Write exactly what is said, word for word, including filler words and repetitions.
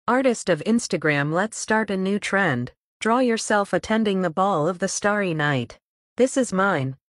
Artist of Instagram, let's start a new trend. Draw yourself attending the ball of the starry night. This is mine.